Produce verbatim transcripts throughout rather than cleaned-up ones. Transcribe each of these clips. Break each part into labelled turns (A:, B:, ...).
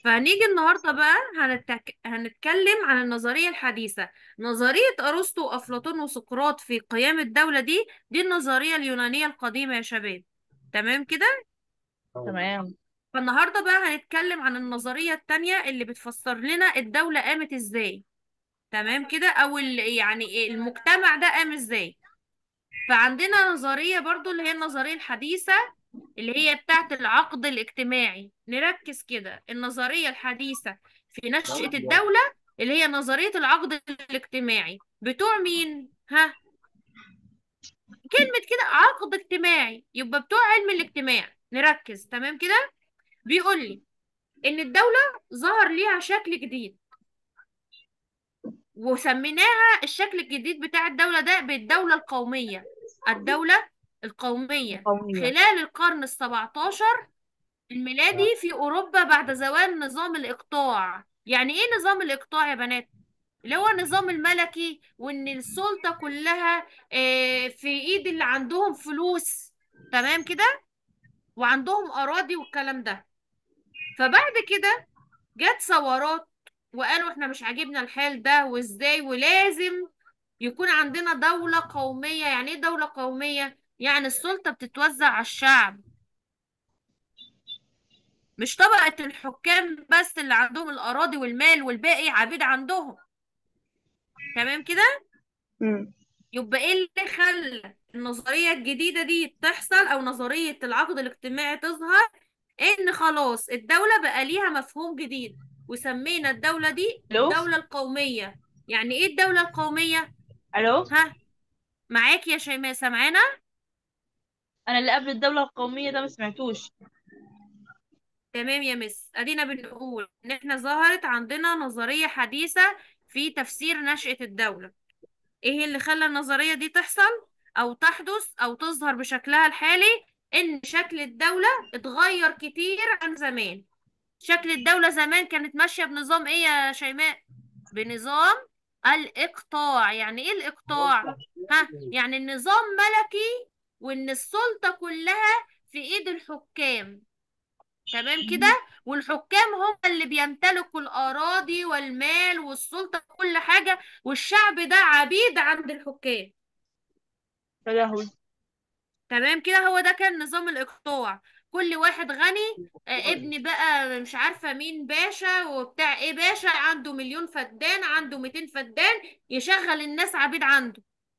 A: فهنيجي النهارده بقى هنتك... هنتكلم عن النظرية الحديثة. نظرية أرسطو وأفلاطون وسقراط في قيام الدولة دي دي النظرية اليونانية القديمة يا شباب. تمام كده.
B: تمام.
A: فالنهارده بقى هنتكلم عن النظرية التانية اللي بتفسر لنا الدولة قامت ازاي. تمام كده، أو ال... يعني إيه المجتمع ده قام ازاي. فعندنا نظرية برضو اللي هي النظرية الحديثة اللي هي بتاعت العقد الاجتماعي. نركز كده، النظرية الحديثة في نشأة الدولة اللي هي نظرية العقد الاجتماعي بتوع مين؟ ها، كلمة كده عقد اجتماعي يبقى بتوع علم الاجتماع. نركز تمام كده. بيقول لي إن الدولة ظهر ليها شكل جديد، وسميناها الشكل الجديد بتاع الدولة ده بالدولة القومية. الدولة القومية
B: قوية.
A: خلال القرن السبعتاشر الميلادي في أوروبا بعد زوال نظام الإقطاع. يعني إيه نظام الإقطاع يا بنات؟ اللي هو النظام الملكي، وإن السلطة كلها آه، في إيد اللي عندهم فلوس. تمام كده، وعندهم أراضي والكلام ده. فبعد كده جت ثورات، وقالوا إحنا مش عاجبنا الحال ده، وإزاي ولازم يكون عندنا دولة قومية. يعني إيه دولة قومية؟ يعني السلطة بتتوزع على الشعب، مش طبقة الحكام بس اللي عندهم الأراضي والمال والباقي عبيد عندهم. تمام كده.
B: مم.
A: يبقى ايه اللي خلى النظرية الجديدة دي تحصل أو نظرية العقد الاجتماعي تظهر؟ إن خلاص الدولة بقى ليها مفهوم جديد، وسمينا الدولة دي
B: الو.
A: الدولة القومية. يعني ايه الدولة القومية؟
B: الو.
A: ها، معاك يا شيماء، سامعانا؟
B: انا اللي قبل الدولة القومية ده ما سمعتوش.
A: تمام يا مس، ادينا بنقول ان احنا ظهرت عندنا نظرية حديثة في تفسير نشأة الدولة. ايه اللي خلى النظرية دي تحصل او تحدث او تظهر بشكلها الحالي؟ ان شكل الدولة اتغير كتير عن زمان. شكل الدولة زمان كانت ماشية بنظام ايه يا شيماء؟ بنظام الاقطاع. يعني ايه الاقطاع؟ ها، يعني النظام ملكي، وان السلطة كلها في ايد الحكام. تمام كده. والحكام هم اللي بيمتلكوا الأراضي والمال والسلطة كل حاجة، والشعب ده عبيد عند الحكام.
B: يا لهوي.
A: تمام كده، هو ده كان نظام الإقطاع. كل واحد غني، آه، ابن بقى مش عارفة مين باشا وبتاع ايه، باشا عنده مليون فدان، عنده ميتين فدان، يشغل الناس عبيد عنده.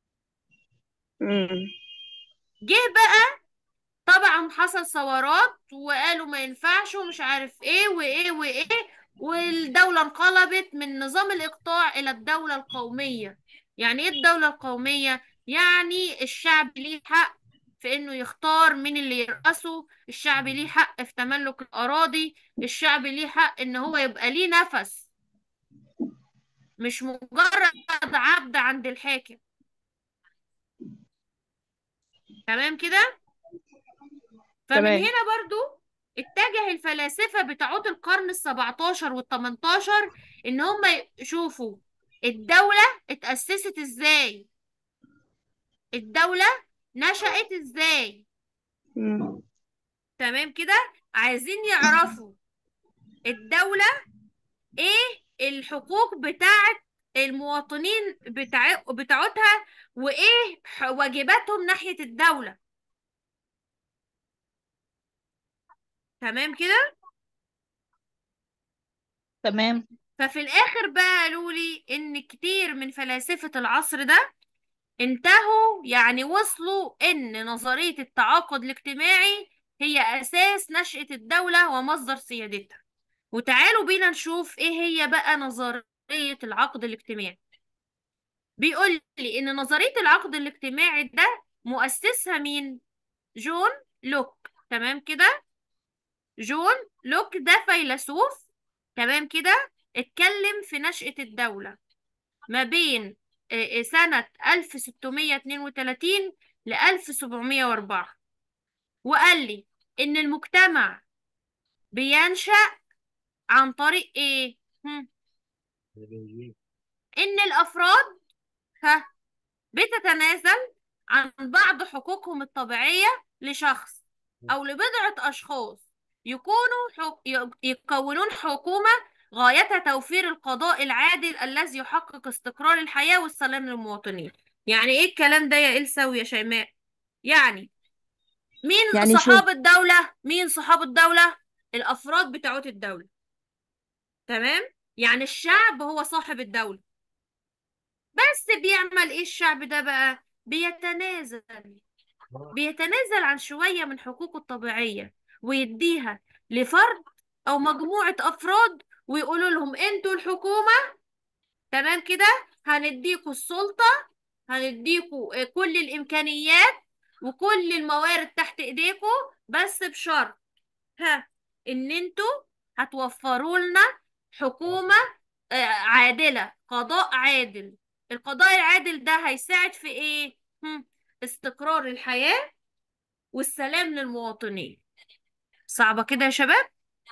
B: مم.
A: جه بقى طبعا حصل ثورات، وقالوا ما ينفعش ومش عارف ايه وايه وايه، والدولة انقلبت من نظام الإقطاع إلى الدولة القومية. يعني ايه الدولة القومية؟ يعني الشعب ليه حق في انه يختار مين اللي يرأسه، الشعب ليه حق في تملك الأراضي، الشعب ليه حق ان هو يبقى ليه نفس، مش مجرد عبد عند الحاكم. تمام كده. فمن
B: تمام.
A: هنا برضو اتجه الفلاسفة بتاعت القرن السبعتاشر والتمنتاشر ان هم يشوفوا الدولة اتأسست ازاي، الدولة نشأت ازاي.
B: مم.
A: تمام كده. عايزين يعرفوا الدولة ايه الحقوق بتاعت المواطنين بتاع بتاعتها، وايه ح- واجباتهم ناحية الدولة. تمام كده.
B: تمام.
A: ففي الاخر بقى قالوا لي ان كتير من فلاسفة العصر ده انتهوا، يعني وصلوا ان نظرية التعاقد الاجتماعي هي اساس نشأة الدولة ومصدر سيادتها. وتعالوا بينا نشوف ايه هي بقى نظرية العقد الاجتماعي. بيقول لي ان نظرية العقد الاجتماعي ده مؤسسها مين؟ جون لوك. تمام كده. جون لوك ده فيلسوف. تمام كده. اتكلم في نشأة الدولة ما بين آه، آه، سنة ألف وستمية واتنين وتلاتين ل ألف وسبعمية وأربعة. وقال لي إن المجتمع بينشأ عن طريق إيه؟ هم، إن الأفراد ها بتتنازل عن بعض حقوقهم الطبيعية لشخص أو لبضعة أشخاص يكونوا حك... يكونون حكومة غايتها توفير القضاء العادل الذي يحقق استقرار الحياة والسلام للمواطنين. يعني ايه الكلام ده يا إلسا ويا شيماء؟ يعني مين
C: يعني شوف.
A: صحاب الدولة؟ مين صحاب الدولة؟ الأفراد بتوع الدولة. تمام؟ يعني الشعب هو صاحب الدولة. بس بيعمل ايه الشعب ده بقى؟ بيتنازل بيتنازل عن شوية من حقوقه الطبيعية ويديها لفرد أو مجموعة أفراد، ويقولوا لهم انتوا الحكومة. تمام كده؟ هنديكوا السلطة، هنديكوا آه، كل الإمكانيات وكل الموارد تحت إيديكوا، بس بشرط، ها، إن انتوا هتوفروا لنا حكومة آه، عادلة، قضاء عادل. القضاء العادل ده هيساعد في ايه؟ هم، استقرار الحياة والسلام للمواطنين. صعبة كده يا شباب؟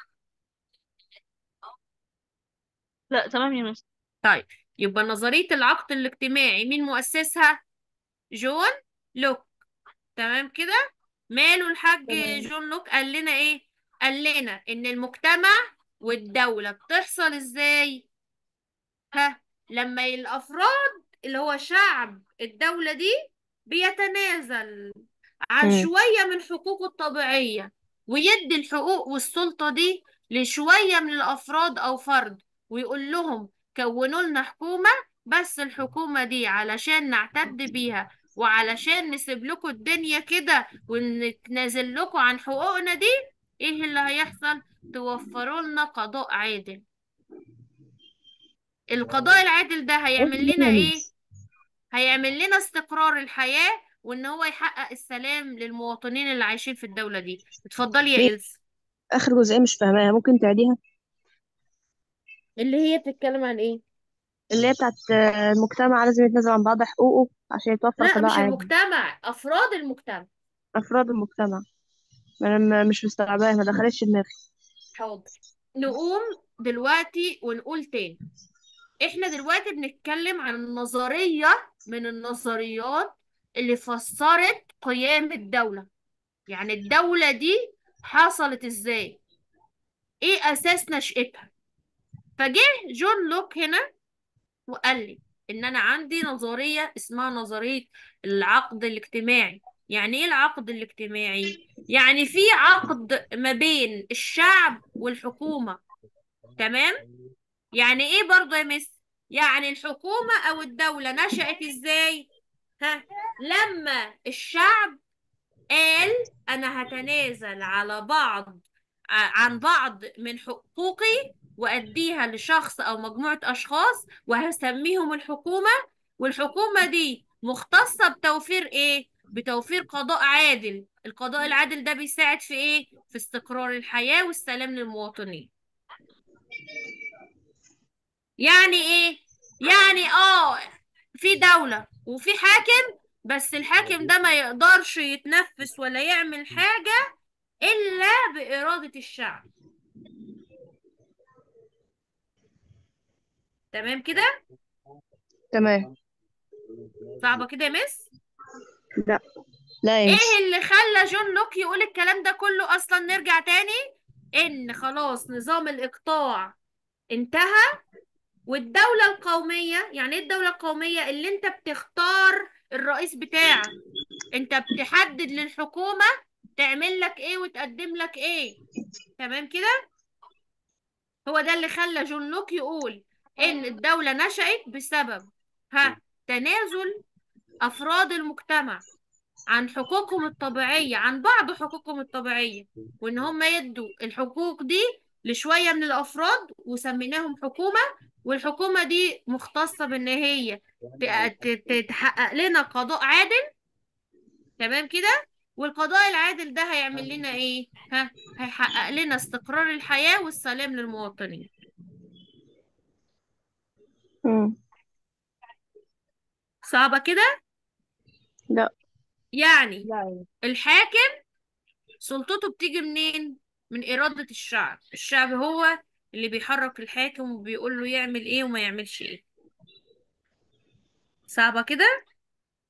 B: لا تمام يا مس.
A: طيب، يبقى نظرية العقد الاجتماعي مين مؤسسها؟ جون لوك. تمام كده؟ ماله الحاج
C: تمام.
A: جون لوك قال لنا ايه؟ قال لنا ان المجتمع والدولة بتحصل ازاي؟ ها، لما الافراد اللي هو شعب الدولة دي بيتنازل عن
C: مم.
A: شوية من حقوقه الطبيعية، ويدي الحقوق والسلطة دي لشوية من الأفراد أو فرد، ويقول لهم كونوا لنا حكومة، بس الحكومة دي علشان نعتد بيها وعلشان نسيب لكم الدنيا كده ونتنازل لكم عن حقوقنا دي، ايه اللي هيحصل؟ توفروا لنا قضاء عادل. القضاء العادل ده
C: قلت
A: هيعمل لنا
C: مين يا
A: ايه؟
C: ميس؟
A: هيعمل لنا استقرار الحياة، وان هو يحقق السلام للمواطنين اللي عايشين في الدولة دي. اتفضلي
C: مين؟
A: يا إلس.
C: آخر جزئية مش فاهماها، ممكن تعيديها؟
A: اللي هي بتتكلم عن ايه؟
C: اللي هي بتاعت آه، المجتمع لازم يتنازل عن بعض حقوقه عشان يتوفر
A: لا،
C: قضاء
A: مش
C: عادل.
A: المجتمع، افراد المجتمع.
C: أفراد المجتمع. أنا م- مش مستوعباها، ما دخلتش دماغي.
A: حاضر. نقوم دلوقتي ونقول تاني، احنا دلوقتي بنتكلم عن نظرية من النظريات اللي فسرت قيام الدولة. يعني الدولة دي حصلت ازاي؟ ايه اساس نشأتها؟ فجه جون لوك هنا وقال لي ان انا عندي نظرية اسمها نظرية العقد الاجتماعي. يعني ايه العقد الاجتماعي؟ يعني في عقد ما بين الشعب والحكومة. تمام؟ يعني ايه برضو يا مس؟ يعني الحكومة او الدولة نشأت ازاي؟ ها، لما الشعب قال انا هتنازل على بعض ع- عن بعض من حقوقي واديها لشخص او مجموعة اشخاص وهسميهم الحكومة، والحكومة دي مختصة بتوفير ايه؟ بتوفير قضاء عادل. القضاء العادل ده بيساعد في ايه؟ في استقرار الحياة والسلام للمواطنين. يعني ايه؟ يعني اه في دولة وفي حاكم، بس الحاكم ده ما يقدرش يتنفس ولا يعمل حاجة إلا بإرادة الشعب. تمام كده؟
C: تمام.
A: صعبة كده يا مس؟
C: لا. لا يا
A: ايه
C: مس.
A: اللي خلى جون لوك يقول الكلام ده كله اصلا؟ نرجع تاني، ان خلاص نظام الاقطاع انتهى، والدولة القومية. يعني ايه الدولة القومية؟ اللي انت بتختار الرئيس بتاعك، انت بتحدد للحكومة تعمل لك ايه وتقدم لك ايه. تمام كده؟ هو ده اللي خلى جون لوك يقول ان الدولة نشأت بسبب، ها، تنازل افراد المجتمع عن حقوقهم الطبيعية، عن بعض حقوقهم الطبيعية، وإن هم يدوا الحقوق دي لشوية من الأفراد وسميناهم حكومة. والحكومة دي مختصة بإن هي ت- ت- تحقق لنا قضاء عادل. تمام كده؟ والقضاء العادل ده هيعمل لنا إيه؟ ها، هيحقق لنا استقرار الحياة والسلام للمواطنين.
C: مم.
A: صعبة كده؟
C: لا.
A: يعني
B: لا يعني.
A: الحاكم سلطته بتيجي منين؟ من إرادة الشعب. الشعب هو اللي بيحرك الحاكم وبيقول له يعمل ايه وما يعملش ايه. صعبة كده؟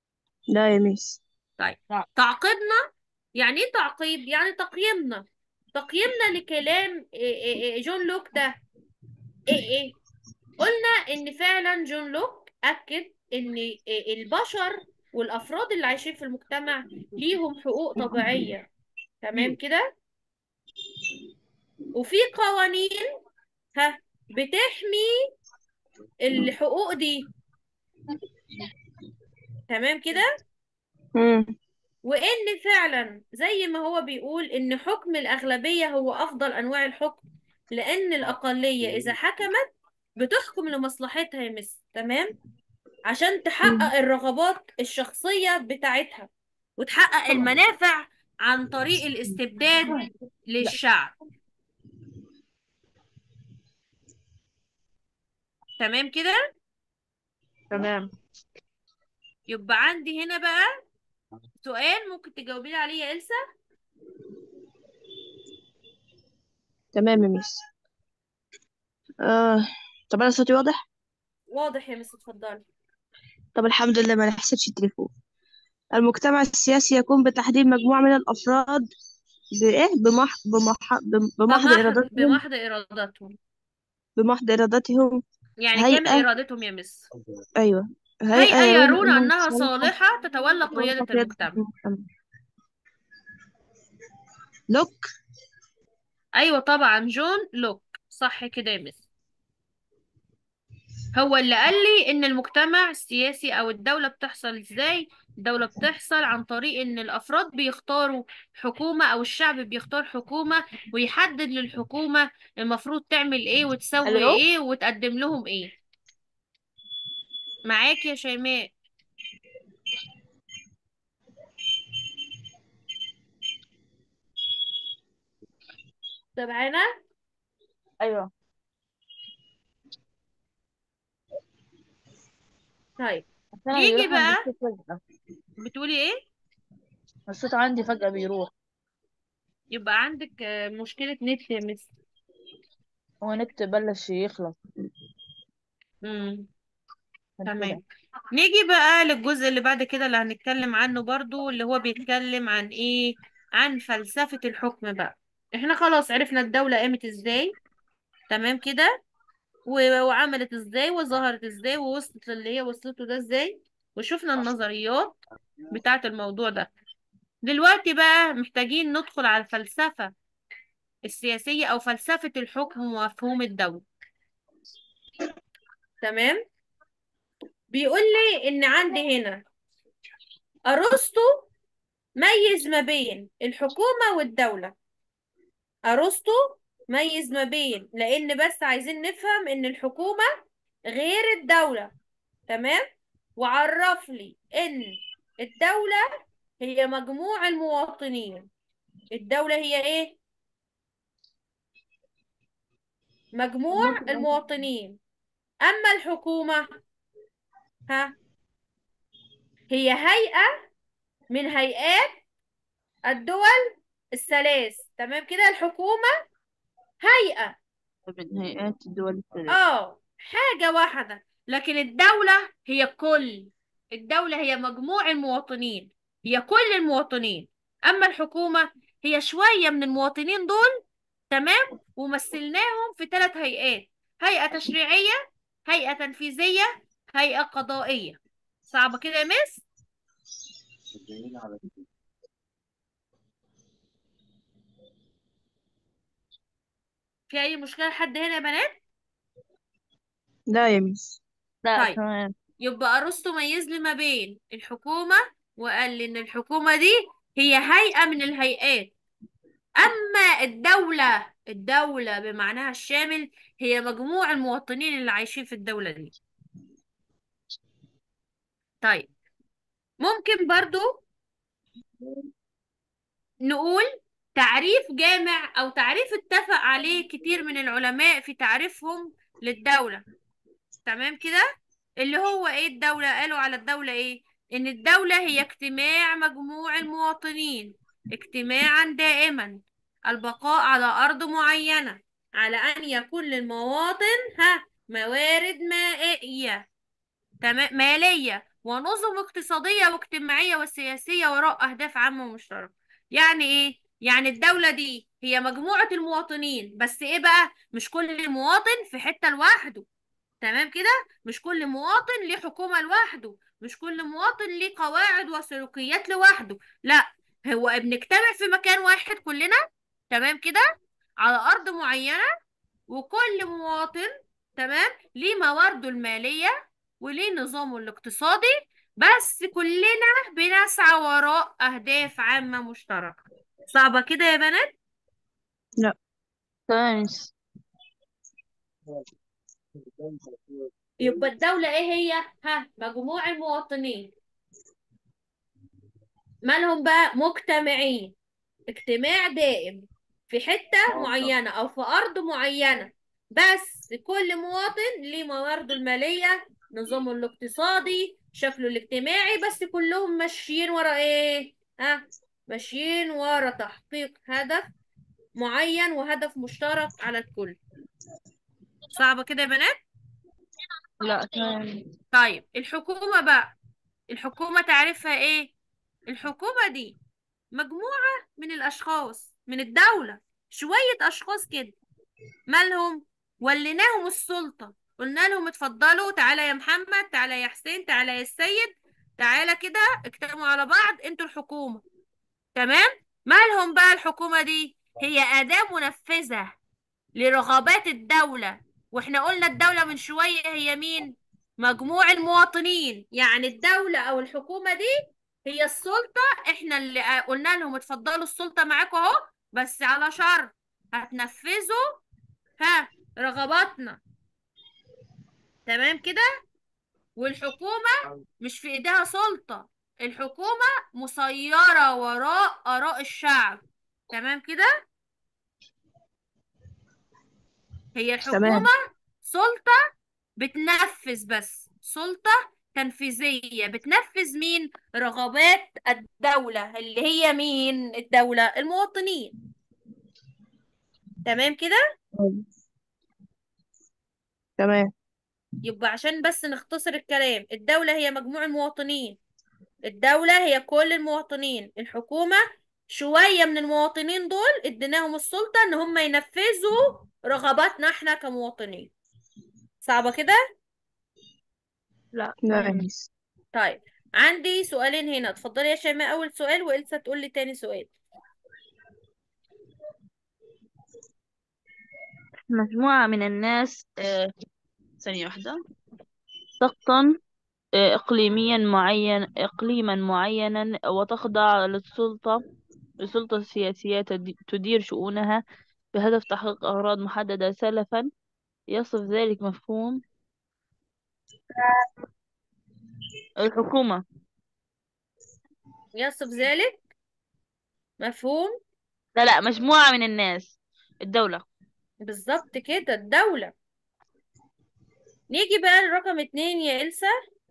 C: لا يا مس.
A: طيب،
B: لا.
A: تعقيدنا. يعني ايه تعقيد؟ يعني تقييمنا. تقييمنا لكلام إيه إيه إيه جون لوك ده ايه ايه قلنا ان فعلا جون لوك اكد ان إيه البشر والافراد اللي عايشين في المجتمع ليهم حقوق طبيعية. تمام كده. وفي قوانين ها بتحمي الحقوق دي. تمام كده.
C: مم.
A: وان فعلا زي ما هو بيقول ان حكم الاغلبية هو افضل انواع الحكم، لان الاقلية اذا حكمت بتحكم لمصلحتها يا مس. تمام. عشان
C: مم.
A: تحقق الرغبات الشخصية بتاعتها وتحقق المنافع عن طريق الاستبداد
B: لا.
A: للشعب. تمام كده.
B: تمام.
A: يبقى عندي هنا بقى سؤال ممكن تجاوبي لي عليه يا إلسا.
C: تمام يا ميس. آه. طب انا صوتي واضح؟
A: واضح يا مس، اتفضلي.
C: طب الحمد لله ما نحسبش التليفون. المجتمع السياسي يقوم بتحديد مجموعة من الأفراد بإيه بمح... بمح... بم- بمحض
A: بمحض
C: إرادتهم.
A: بمحض إرادتهم.
C: بمحض إرادتهم.
A: يعني كامل
C: هيئة.
A: إرادتهم يا مس.
C: أيوة. هيئة
A: هيئة
C: يرون
A: يرون
C: أنها
A: أنها
C: صالحة
A: صالحة تتولى
C: لتولي
A: قيادة
C: قيادة
A: المجتمع.
C: المجتمع. لوك.
A: أيوة طبعا جون لوك صح كده يا مس. هو اللي قال لي ان المجتمع السياسي او الدولة بتحصل ازاي. الدولة بتحصل عن طريق ان الافراد بيختاروا حكومة او الشعب بيختار حكومة ويحدد للحكومة المفروض تعمل ايه وتسوي
B: الو.
A: ايه وتقدم لهم ايه. معاك يا شيماء. سامعانا.
B: ايوه.
A: طيب
B: بس انا
A: نيجي
B: بيروح عند
A: بقى.
B: الصوت فجأة.
A: بتقولي ايه؟
B: الصوت عندي فجأة بيروح.
A: يبقى عندك آه، مشكلة نت يا مس.
B: هو النت بلش يخلص
A: امم
B: من كده.
A: تمام. نيجي بقى للجزء اللي بعد كده اللي هنتكلم عنه برضو اللي هو بيتكلم عن ايه. عن فلسفة الحكم بقى. احنا خلاص عرفنا الدولة قامت ازاي. تمام كده. و- وعملت ازاي وظهرت ازاي ووصلت للي هي وصلته ده ازاي. وشفنا النظريات بتاعة الموضوع ده. دلوقتي بقى محتاجين ندخل على الفلسفة السياسية او فلسفة الحكم ومفهوم الدولة. تمام. بيقول لي ان عندي هنا ارسطو ميز ما بين الحكومة والدولة. أرسطو ميز ما بين، لأن بس عايزين نفهم إن الحكومة غير الدولة. تمام. وعرف لي إن الدولة هي مجموع المواطنين. الدولة هي إيه؟ مجموع المواطنين. أما الحكومة ها هي هيئة من هيئات الدول الثلاث. تمام كده. الحكومة هيئة
C: من هيئات الدول الثلاث.
A: اه حاجة واحدة، لكن الدولة هي كل. الدولة هي مجموع المواطنين. هي كل المواطنين. أما الحكومة هي شوية من المواطنين دول. تمام. ومثلناهم في ثلاث هيئات. هيئة تشريعية، هيئة تنفيذية، هيئة قضائية. صعبة كده يا مس؟ في أي مشكلة حد هنا يا بنات؟
C: لا يا ميس.
B: لا
A: طيب.
B: تمام.
A: يبقى أرسطو ميز لي ما بين الحكومة وقال لي إن الحكومة دي هي هيئة من الهيئات. أما الدولة الدولة بمعناها الشامل هي مجموع المواطنين اللي عايشين في الدولة دي. طيب. ممكن برضو نقول تعريف جامع أو تعريف اتفق عليه كتير من العلماء في تعريفهم للدولة. تمام كده. اللي هو ايه الدولة؟ قالوا على الدولة ايه؟ ان الدولة هي اجتماع مجموع المواطنين اجتماعا دائما، البقاء على ارض معينة، على ان يكون للمواطن ها موارد مائية، تمام، مالية ونظم اقتصادية واجتماعية وسياسية وراء اهداف عامة ومشتركة. يعني ايه؟ يعني الدولة دي هي مجموعة المواطنين، بس ايه بقى، مش كل مواطن في حتة لوحده. تمام كده، مش كل مواطن ليه حكومة لوحده، مش كل مواطن ليه قواعد وسلوكيات لوحده، لا، هو بنجتمع في مكان واحد كلنا، تمام كده، على أرض معينة، وكل مواطن تمام ليه موارده المالية وليه نظامه الاقتصادي، بس كلنا بنسعى وراء أهداف عامة مشتركة. صعبة كده يا بنات؟
C: لا.
B: تمام يا مس.
A: يبقى الدولة ايه هي؟ ها، مجموع المواطنين، مالهم بقى؟ مجتمعين، اجتماع دائم في حتة معينة أو في أرض معينة، بس كل مواطن ليه موارده المالية، نظامه الاقتصادي، شكله الاجتماعي، بس كلهم ماشيين ورا ايه؟ ها، ماشيين ورا تحقيق هدف معين وهدف مشترك على الكل. صعبة كده يا بنات؟
B: لا تمام.
A: طيب الحكومة بقى، الحكومة تعرفها ايه؟ الحكومة دي مجموعة من الأشخاص من الدولة، شوية أشخاص كده، مالهم؟ وليناهم السلطة، قلنا لهم اتفضلوا، تعالى يا محمد، تعالى يا حسين، تعالى يا السيد، تعالى كده اجتمعوا على بعض، انتوا الحكومة. تمام. مالهم بقى الحكومة دي؟ هي أداة منفذة لرغبات الدولة، واحنا قلنا الدولة من شوية هي مين؟ مجموع المواطنين، يعني الدولة أو الحكومة دي هي السلطة، احنا اللي قلنا لهم اتفضلوا السلطة معاكم اهو، بس على شرط هتنفذوا ها رغباتنا. تمام كده. والحكومة مش في ايديها سلطة، الحكومة مسيرة وراء آراء الشعب. تمام كده. هي الحكومة
C: تمام.
A: سلطة بتنفذ، بس سلطة تنفيذية بتنفذ مين؟ رغبات الدولة، اللي هي مين الدولة؟ المواطنين. تمام كده.
C: تمام.
A: يبقى عشان بس نختصر الكلام، الدولة هي مجموع المواطنين، الدولة هي كل المواطنين، الحكومة شوية من المواطنين دول اديناهم السلطة ان هم ينفذوا رغباتنا احنا كمواطنين. صعبة كده؟
B: لا
C: لا يا
B: تمام.
C: ميس.
A: طيب عندي سؤالين هنا، اتفضلي يا شيماء اول سؤال، وإلسا تقول لي تاني سؤال.
B: مجموعة من الناس آه، ثانية واحدة، تقطن آه، إقليميا معين إقليما معينا وتخضع للسلطة لسلطة سياسية تد- تدير شؤونها بهدف تحقيق أغراض محددة سلفا. يصف ذلك مفهوم الحكومة.
A: يصف ذلك مفهوم.
B: لا لا، مجموعة من الناس، الدولة.
A: بالظبط كده، الدولة. نيجي بقى لرقم اتنين يا إلسا.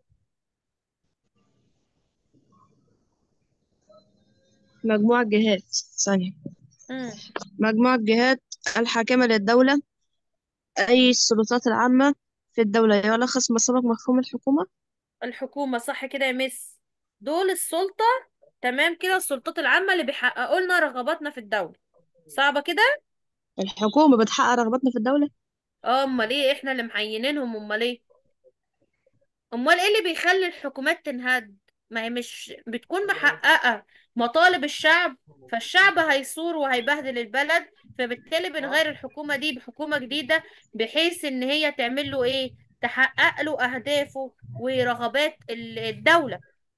C: مجموعة جهات. ثانية.
A: مم.
C: مجموعة جهات الحاكمة للدولة، أي السلطات العامة في الدولة، يلخص ما سبق مفهوم الحكومة.
A: الحكومة صح كده يا مس، دول السلطة. تمام كده، السلطات العامة اللي بيحققوا لنا رغباتنا في الدولة. صعبة كده؟
C: الحكومة بتحقق رغباتنا في الدولة.
A: اه، امال ايه، احنا اللي معينينهم، امال ايه؟ امال ايه اللي بيخلي الحكومات تنهد؟ ما هي مش بتكون محققة مطالب الشعب، فالشعب هيثور وهيبهدل البلد، فبالتالي بنغير الحكومة دي بحكومة جديدة، بحيث ان هي تعمل له ايه؟ تحقق له اهدافه ورغبات ال- الدولة.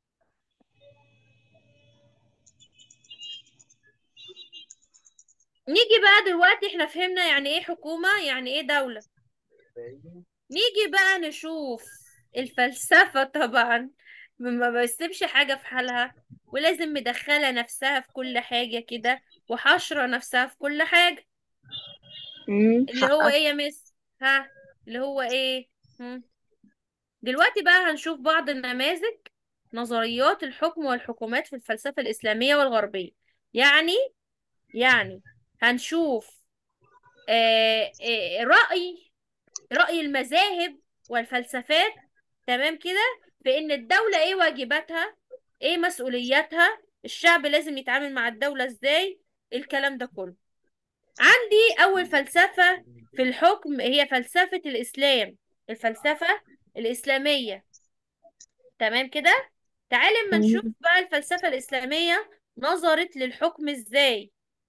A: نيجي بقى دلوقتي، احنا فهمنا يعني ايه حكومة، يعني ايه دولة. نيجي بقى نشوف الفلسفة طبعا، ما بسيبش حاجة في حالها، ولازم مدخلة نفسها في كل حاجة كده، وحشرة نفسها في كل حاجة.
C: امم
A: اللي هو
C: حقك.
A: ايه يا مس؟ ها، اللي هو ايه؟ هم؟ دلوقتي بقى هنشوف بعض النماذج نظريات الحكم والحكومات في الفلسفة الإسلامية والغربية. يعني يعني هنشوف آه آه رأي رأي المذاهب والفلسفات، تمام كده، في ان الدولة ايه واجباتها، ايه مسؤولياتها، الشعب لازم يتعامل مع الدولة ازاي، الكلام ده كله. عندي أول فلسفة في الحكم هي فلسفة الإسلام، الفلسفة الإسلامية. تمام كده. تعالي اما نشوف
C: مم.
A: بقى الفلسفة الإسلامية نظرت للحكم إزاي.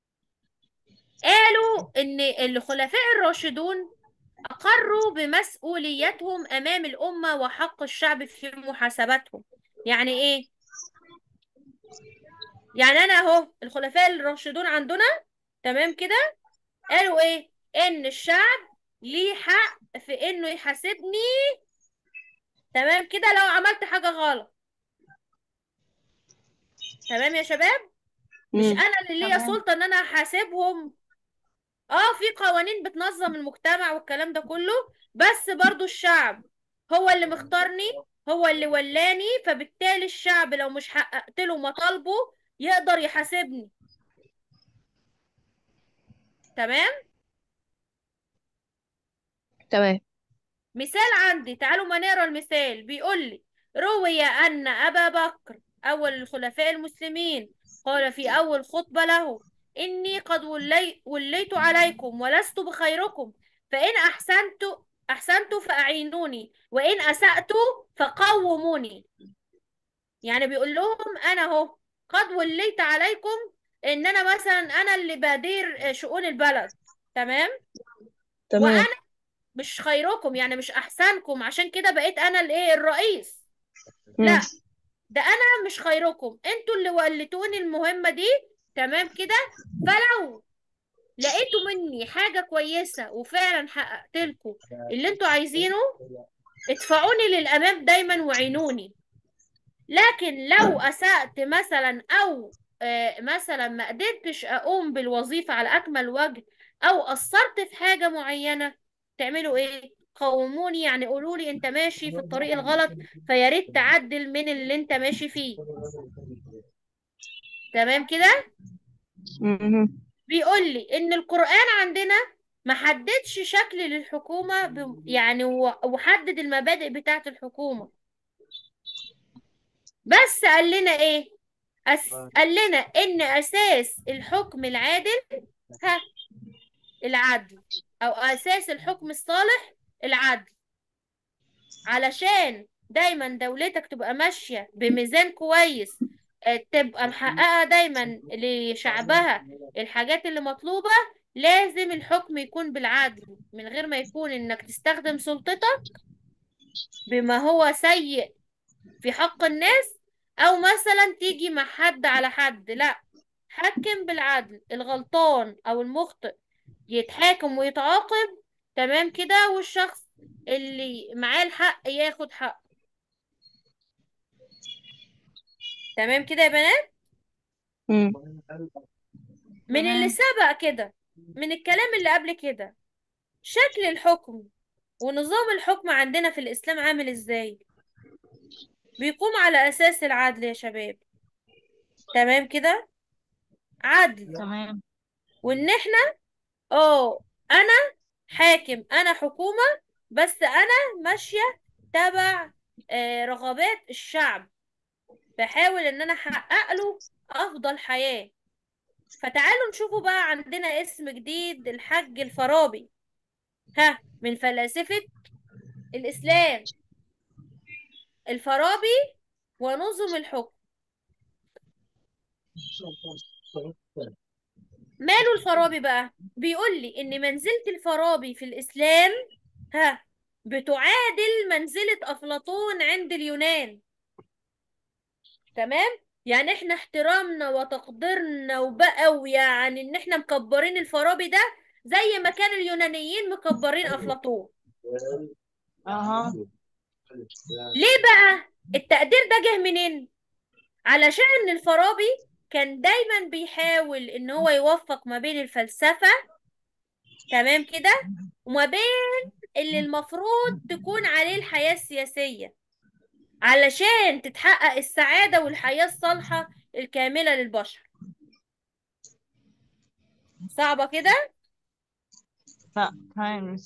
A: قالوا إن الخلفاء الراشدون أقروا بمسؤوليتهم أمام الأمة وحق الشعب في محاسبتهم. يعني إيه؟ يعني أنا أهو الخلفاء الراشدون عندنا، تمام كده، قالوا إيه؟ إن الشعب ليه حق في إنه يحاسبني، تمام كده، لو عملت حاجة غلط. تمام يا شباب؟ مش
C: مم.
A: أنا اللي ليا
B: تمام.
A: سلطة إن أنا أحاسبهم. اه في قوانين بتنظم المجتمع والكلام ده كله، بس برضو الشعب هو اللي مختارني، هو اللي ولاني، فبالتالي الشعب لو مش حققت له مطالبه يقدر يحاسبني. تمام.
C: تمام.
A: مثال عندي، تعالوا ما نقرا المثال. بيقول لي: روي أن أبا بكر أول الخلفاء المسلمين قال في أول خطبة له: إني قد ولي وليت عليكم ولست بخيركم، فإن أحسنت أحسنت فأعينوني، وإن أسأت فقوموني. يعني بيقول لهم أنا أهو قد وليت عليكم، إن أنا مثلا أنا اللي بدير شؤون البلد. تمام.
C: تمام.
A: وأنا مش خيركم، يعني مش احسنكم عشان كده بقيت انا الايه الرئيس.
C: مم.
A: لا، ده انا مش خيركم، انتوا اللي ولتوني المهمة دي. تمام كده. فلو لقيتوا مني حاجة كويسة وفعلا حققت لكم اللي انتوا عايزينه، ادفعوني للامام دايما وعينوني. لكن لو اسأت مثلا، او آه مثلا ما قدرتش اقوم بالوظيفة على اكمل وجه، او قصرت في حاجة معينة، تعملوا ايه؟ قوموني، يعني قولوا لي انت ماشي في الطريق الغلط، فيا ريت تعدل من اللي انت ماشي فيه. تمام كده.
C: مم.
A: بيقول لي ان القرآن عندنا ما حددش شكل للحكومة ب... يعني و- وحدد المبادئ بتاعة الحكومة، بس قال لنا ايه؟ أس... قال لنا ان اساس الحكم العادل، ها، العدل، او اساس الحكم الصالح العدل. علشان دايما دولتك تبقى ماشية بميزان كويس، آه، تبقى محققة دايما لشعبها الحاجات اللي مطلوبة، لازم الحكم يكون بالعدل، من غير ما يكون انك تستخدم سلطتك بما هو سيء في حق الناس، او مثلا تيجي مع حد على حد. لا، حكم بالعدل، الغلطان او المخطئ يتحاكم ويتعاقب. تمام كده. والشخص اللي معاه الحق ياخد حق. تمام كده يا بنات.
C: مم.
A: من اللي
B: تمام.
A: سبق كده، من الكلام اللي قبل كده، شكل الحكم ونظام الحكم عندنا في الإسلام عامل ازاي؟ بيقوم على أساس العدل يا شباب. تمام كده. عدل.
B: تمام.
A: وان احنا اه انا حاكم، انا حكومة، بس انا ماشية تبع آه، رغبات الشعب، بحاول ان انا احقق له افضل حياة. فتعالوا نشوفوا بقى عندنا اسم جديد، الحج الفارابي، ها، من فلاسفة الاسلام. الفارابي ونظم الحكم. ماله الفارابي بقى؟ بيقول لي ان منزلة الفارابي في الاسلام، ها، بتعادل منزلة افلاطون عند اليونان. تمام. يعني احنا احترامنا وتقديرنا وبقى، ويعني ان احنا مكبرين الفارابي ده زي ما كان اليونانيين مكبرين افلاطون.
B: اها.
A: ليه بقى التقدير ده جه منين؟ علشان الفارابي كان دايما بيحاول ان هو يوفق ما بين الفلسفة، تمام كده، وما بين اللي المفروض تكون عليه الحياة السياسية، علشان تتحقق السعادة والحياة الصالحة الكاملة للبشر. صعبة كده؟
B: لا، تمام.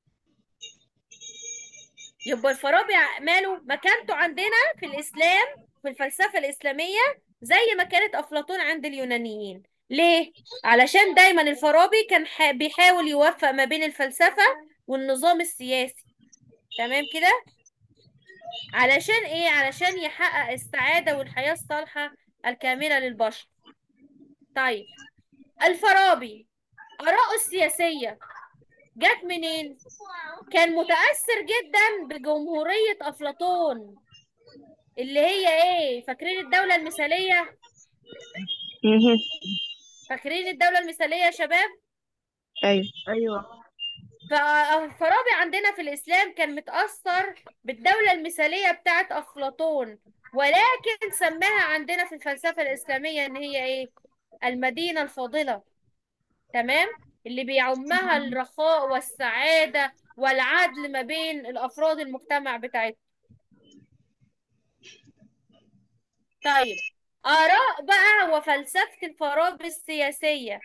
A: يبقى الفارابي ع- ماله مكانته عندنا في الإسلام في الفلسفة الإسلامية زي ما كانت أفلاطون عند اليونانيين. ليه؟ علشان دايما الفارابي كان ح- بيحاول يوفق ما بين الفلسفة والنظام السياسي. تمام كده؟ علشان ايه؟ علشان يحقق السعادة والحياة الصالحة الكاملة للبشر. طيب، الفارابي آراءه السياسية جت منين؟ كان متأثر جدا بجمهورية أفلاطون، اللي هي ايه؟ فاكرين الدولة المثالية؟
C: مهم.
A: فاكرين الدولة المثالية يا شباب؟
C: أيوة.
B: ايوه.
A: فالفارابي عندنا في الإسلام كان متأثر بالدولة المثالية بتاعت أفلاطون، ولكن سماها عندنا في الفلسفة الإسلامية إن هي إيه؟ المدينة الفاضلة. تمام؟ اللي بيعمها الرخاء والسعادة والعدل ما بين الأفراد المجتمع بتاعتهم. طيب، آراء بقى وفلسفة الفارابي السياسية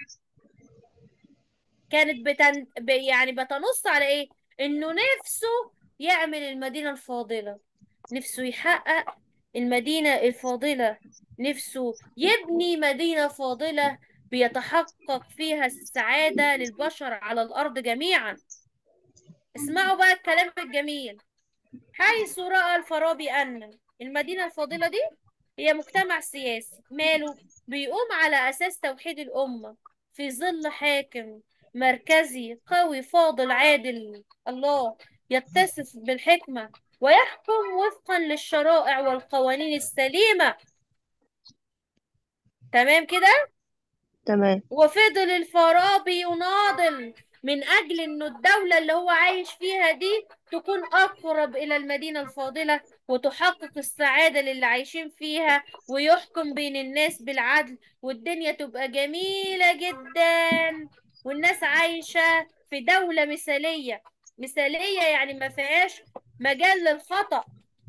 A: كانت بتن... ب- يعني بتنص على ايه؟ انه نفسه يعمل المدينة الفاضلة، نفسه يحقق المدينة الفاضلة، نفسه يبني مدينة فاضلة بيتحقق فيها السعادة للبشر على الأرض جميعا. اسمعوا بقى الكلام الجميل. حيث رأى الفارابي أن المدينة الفاضلة دي هي مجتمع سياسي ماله بيقوم على أساس توحيد الأمة في ظل حاكم مركزي قوي فاضل عادل، الله، يتصف بالحكمة ويحكم وفقا للشرائع والقوانين السليمة. تمام كده؟
C: تمام.
A: وفضل الفارابي يناضل من أجل إنه الدولة اللي هو عايش فيها دي تكون أقرب إلى المدينة الفاضلة وتحقق السعادة للي عايشين فيها، ويحكم بين الناس بالعدل، والدنيا تبقى جميلة جدا، والناس عايشة في دولة مثالية. مثالية يعني ما فيهاش مجال للخطأ.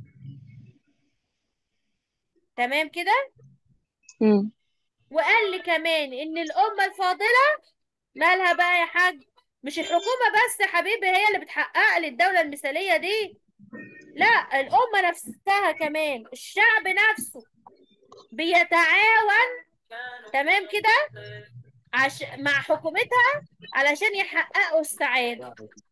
A: تمام كده؟
C: مم.
A: وقال لي كمان إن الأمة الفاضلة مالها بقى يا حاج؟ مش الحكومة بس يا حبيبي هي اللي بتحقق لي الدولة المثالية دي، لا، الأمة نفسها كمان، الشعب نفسه بيتعاون. تمام كده؟ عش... مع حكومتها علشان يحققوا السعادة.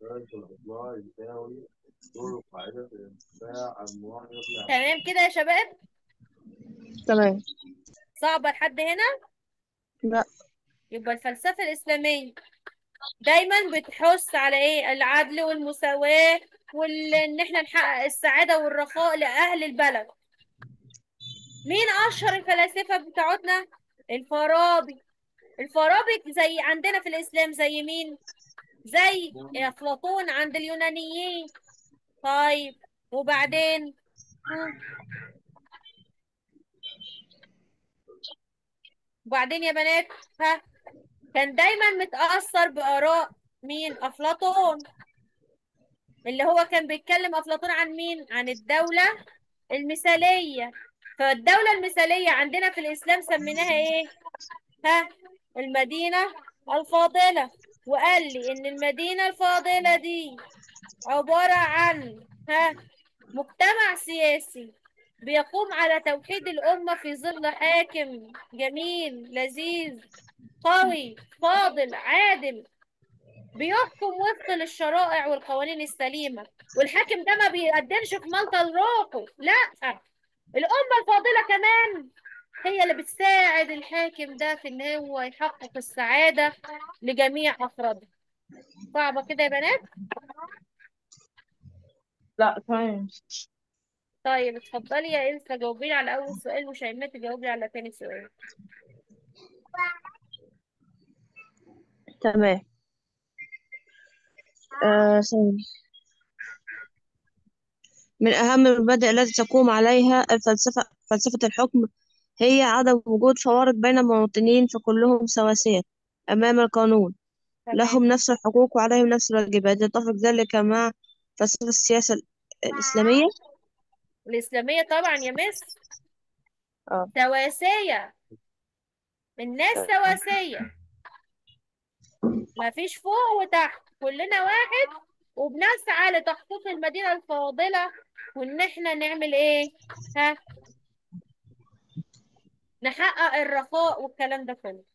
A: تمام كده يا شباب؟
C: تمام.
A: صعبة لحد هنا؟
C: لا.
A: يبقى الفلسفة الإسلامية دايما بتحث على ايه؟ العدل والمساواة، وان احنا نحقق السعادة والرخاء لأهل البلد. مين اشهر الفلاسفة بتاعتنا؟ الفارابي. الفارابي زي عندنا في الاسلام زي مين؟ زي افلاطون عند اليونانيين. طيب، وبعدين؟ هم، وبعدين يا بنات؟ ها، كان دايما متأثر بآراء مين؟ افلاطون. اللي هو كان بيتكلم افلاطون عن مين؟ عن الدولة المثالية. فالدولة المثالية عندنا في الاسلام سميناها ايه؟ ها، المدينة الفاضلة. وقال لي إن المدينة الفاضلة دي عبارة عن ها مجتمع سياسي بيقوم على توحيد الأمة في ظل حاكم جميل لذيذ قوي فاضل عادل بيحكم وفق للشرائع والقوانين السليمة. والحاكم ده ما بيقدمش في ملطة لروحه، لا، الأمة الفاضلة كمان هي اللي بتساعد الحاكم ده في ان هو يحقق السعادة لجميع افراده. صعبة كده يا بنات؟
B: لا تمام.
A: طيب اتفضلي يا إلسا، جاوبيني على اول سؤال، وشيماء تجاوبي على تاني سؤال.
C: تمام. آه ثانية. من أهم المبادئ التي تقوم عليها الفلسفة فلسفة الحكم هي عدم وجود فوارق بين المواطنين، فكلهم سواسية أمام القانون،
A: تمام.
C: لهم نفس الحقوق وعليهم نفس الواجبات. يتفق ذلك مع فلسفة السياسة الإسلامية.
A: الإسلامية طبعا يا مس.
C: اه.
A: سواسية، الناس سواسية، مفيش فوق وتحت، كلنا واحد، وبنسعى لتحقيق المدينة الفاضلة، وإن احنا نعمل ايه؟ ها، نحقق الرخاء والكلام ده كله.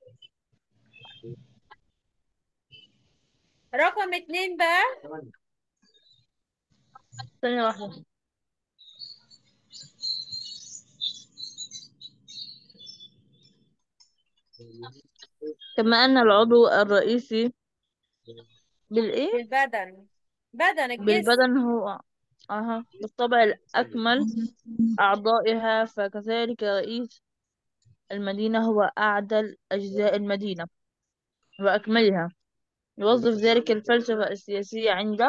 A: رقم اتنين بقى،
B: ثانية واحدة. كما أن العضو الرئيسي بالإيه؟
A: بالبدن، بدن الجسم.
B: بالبدن هو أها بالطبع الأكمل أعضائها، فكذلك رئيس المدينة هو أعدل أجزاء المدينة وأكملها. يوظف ذلك الفلسفة السياسية عند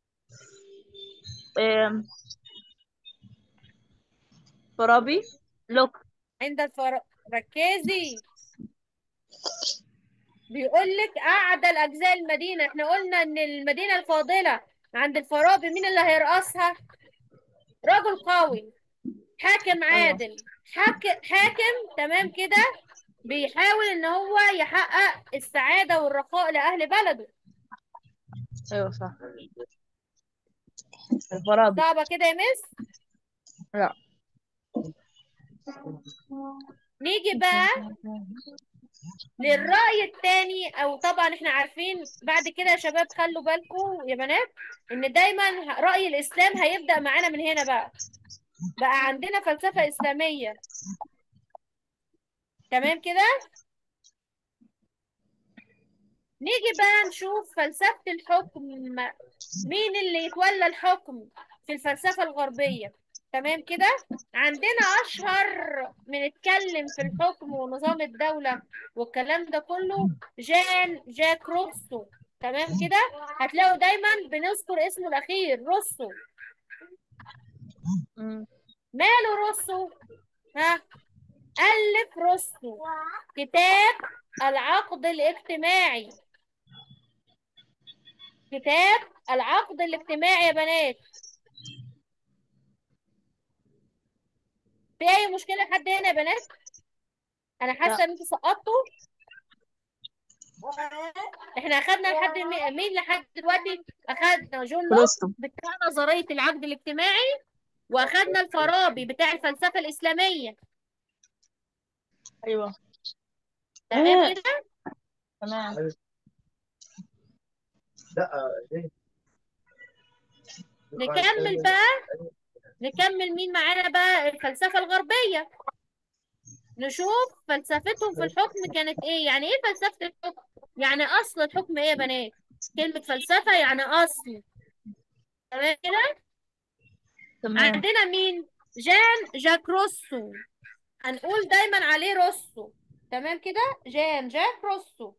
B: آم، فارابي لوك.
A: عند الفر... ركزي، بيقول لك أعدل أجزاء المدينة. احنا قلنا إن المدينة الفاضلة عند الفارابي مين اللي هيرأسها؟ رجل قوي، حاكم
B: أيوة
A: عادل، حاكم حاكم تمام كده، بيحاول ان هو يحقق السعادة والرخاء لأهل بلده.
B: أيوة صح، الفارابي.
A: صعبة كده يا مس؟
B: لا.
A: نيجي بقى للرأي التاني، او طبعا احنا عارفين بعد كده يا شباب، خلوا بالكم يا بنات ان دايما رأي الإسلام هيبدأ معانا من هنا بقى. بقى عندنا فلسفة إسلامية، تمام كده. نيجي بقى نشوف فلسفة الحكم، مين اللي يتولى الحكم في الفلسفة الغربية. تمام كده. عندنا أشهر من اتكلم في الحكم ونظام الدولة والكلام ده كله جان جاك روسو. تمام كده، هتلاقوا دايما بنذكر اسمه الأخير روسو.
B: مم.
A: ماله روسو؟ ها، ألف روسو كتاب العقد الاجتماعي. كتاب العقد الاجتماعي يا بنات. في اي مشكله لحد هنا يا بنات؟ انا
B: لا.
A: حاسه ان انتوا سقطتوا. احنا اخدنا لحد مي- مين لحد دلوقتي؟ اخدنا جون لوك
C: رستم.
A: بتاع نظريه العقد الاجتماعي، واخدنا الفارابي بتاع الفلسفه الاسلاميه.
B: أيوة
A: تمام كده.
B: تمام.
A: نكمل بقى، نكمل مين معانا بقى؟ الفلسفه الغربيه. نشوف فلسفتهم في الحكم كانت ايه. يعني ايه فلسفه الحكم؟ يعني اصل الحكم ايه يا بنات؟ كلمه فلسفه يعني اصل. تمام كده.
B: تمام.
A: عندنا مين؟ جان جاك روسو، هنقول دايما عليه روسو. تمام كده، جان جاك روسو.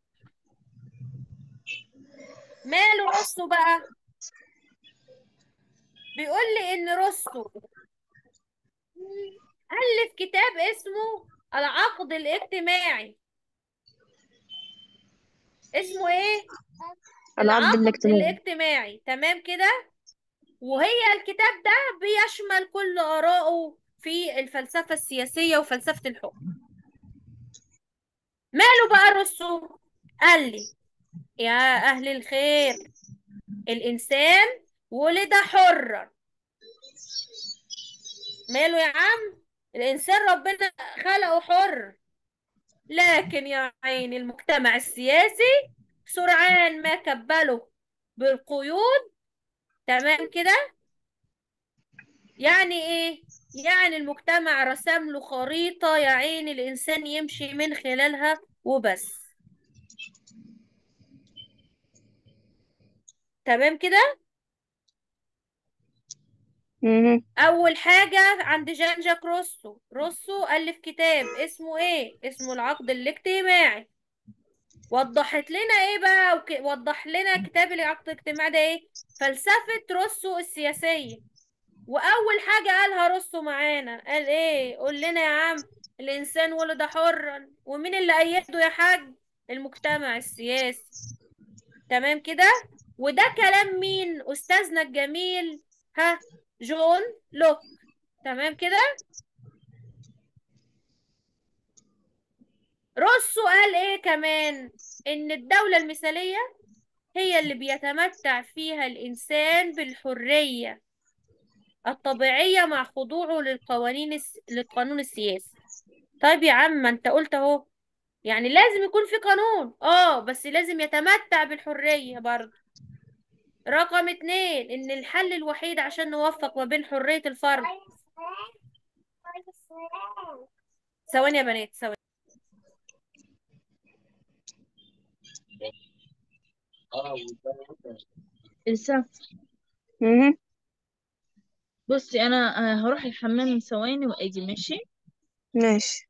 A: ماله روسو بقى؟ بيقول لي ان روسو ألف كتاب اسمه العقد الاجتماعي. اسمه ايه؟
C: العقد
A: العقد
C: الاجتماعي.
A: الاجتماعي. تمام كده. وهي الكتاب ده بيشمل كل آرائه في الفلسفة السياسية وفلسفة الحكم. ماله بقى روسو؟ قال لي يا أهل الخير، الإنسان ولد حرا. ماله يا عم؟ الإنسان ربنا خلقه حر، لكن يا عيني المجتمع السياسي سرعان ما كبله بالقيود. تمام كده. يعني إيه؟ يعني المجتمع رسم له خريطة يا عيني الإنسان يمشي من خلالها وبس. تمام كده.
C: مهم.
A: أول حاجة عند جان جاك روسو، روسو ألف كتاب اسمه إيه؟ اسمه العقد الاجتماعي. وضحت لنا إيه بقى؟ وك... وضح لنا كتاب العقد الاجتماعي ده إيه؟ فلسفة روسو السياسية. وأول حاجة قالها روسو معانا قال إيه؟ قول لنا يا عم. الإنسان ولد حرا، ومين اللي أيده يا حاج؟ المجتمع السياسي. تمام كده. وده كلام مين؟ أستاذنا الجميل، ها، جون لوك. تمام كده. روسو قال ايه كمان؟ ان الدولة المثالية هي اللي بيتمتع فيها الانسان بالحرية الطبيعية مع خضوعه للقوانين الس... للقانون السياسي. طيب يا عم، ما انت قلت اهو، يعني لازم يكون في قانون، اه بس لازم يتمتع بالحرية برضه. رقم اتنين، ان الحل الوحيد عشان نوفق ما بين حرية الفرد. ثواني يا بنات، ثواني.
B: إلسا،
C: مهم.
B: بصي انا آه، هروح الحمام ثواني واجي، ماشي؟
C: ماشي.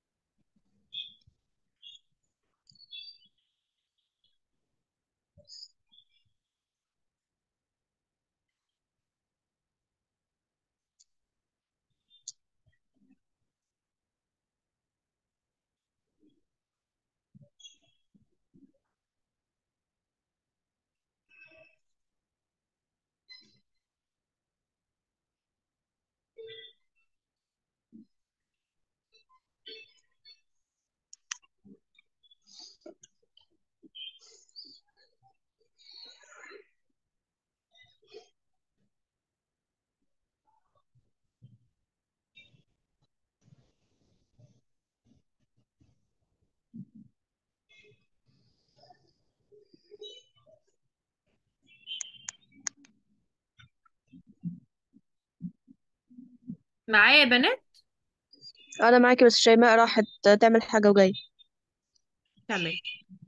A: معايا يا بنات؟
C: انا معاكي، بس شيماء راحت تعمل حاجة وجاية.
A: تمام.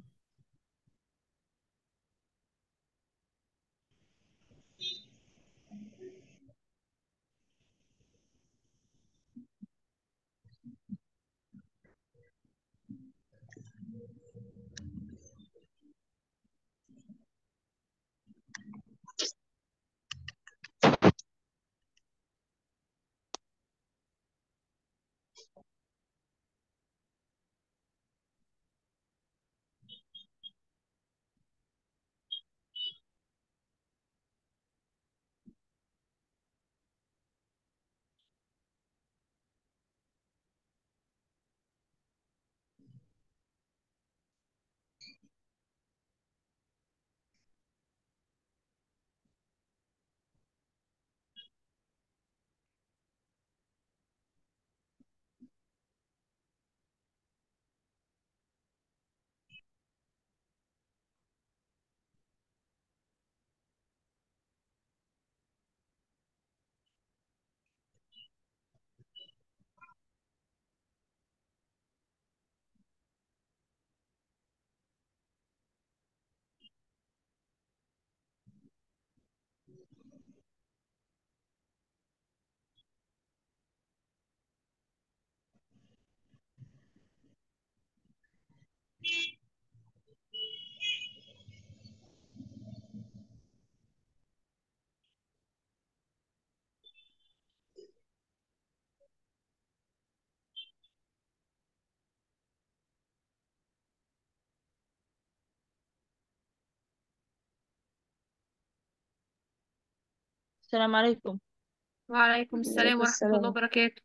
B: السلام عليكم.
A: وعليكم السلام
C: عليكم
A: ورحمة الله
C: السلام.
A: وبركاته.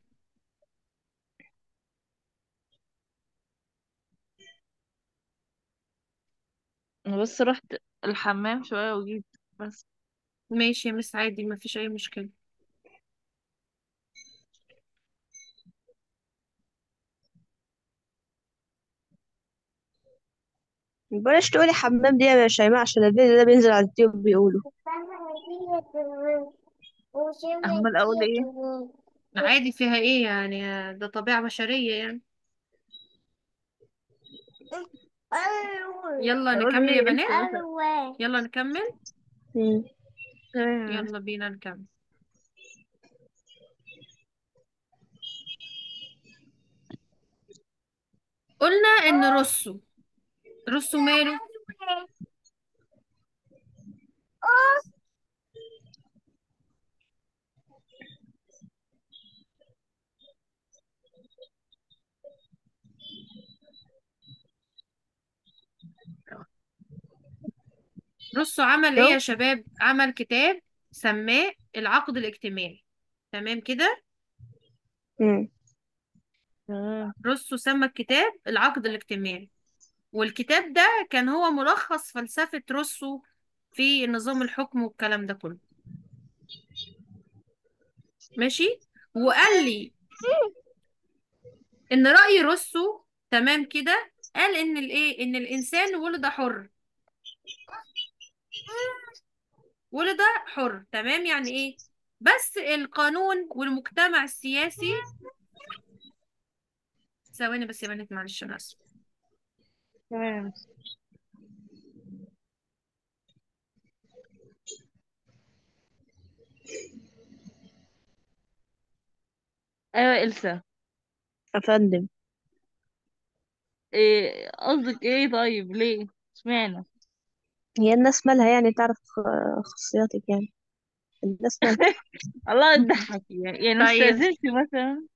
B: انا بس رحت الحمام شوية وجيت بس.
A: ماشي يا مس، عادي، ما فيش اي مشكلة.
C: بلاش تقولي حمام دي يا شيماء، عشان الفيديو ده بينزل على اليوتيوب بيقولوا.
B: امال اقول ايه؟
A: عادي، فيها ايه يعني؟ ده طبيعة بشرية يعني. يلا
B: اقول
A: نكمل يا
B: ايه انت
A: بنات.
B: مثلا؟
A: يلا نكمل.
C: مم.
B: تمام.
A: يلا بينا نكمل. قلنا ان روسو، روسو ماله؟ روسو عمل ايه
B: شوف.
A: يا شباب؟ عمل كتاب سماه العقد الاجتماعي. تمام كده.
C: مم.
B: تمام.
A: روسو سمى الكتاب العقد الاجتماعي، والكتاب ده كان هو ملخص فلسفة روسو في نظام الحكم والكلام ده كله. ماشي. وقال لي ان رأي روسو تمام كده قال ان الايه ان الانسان ولد حر. ولد حر تمام يعني ايه؟ بس القانون والمجتمع السياسي. ثواني بس يا بنات معلش انا اسفه.
B: تمام. ايوه إلسا.
C: أفندم.
B: ايه قصدك ايه؟ طيب ليه؟ اشمعنى؟
C: هي الناس مالها يعني تعرف آه، خصوصياتك يعني. الناس مالها.
B: الله تضحك يعني يعني ما
A: طيب
B: استأذنش مثلا.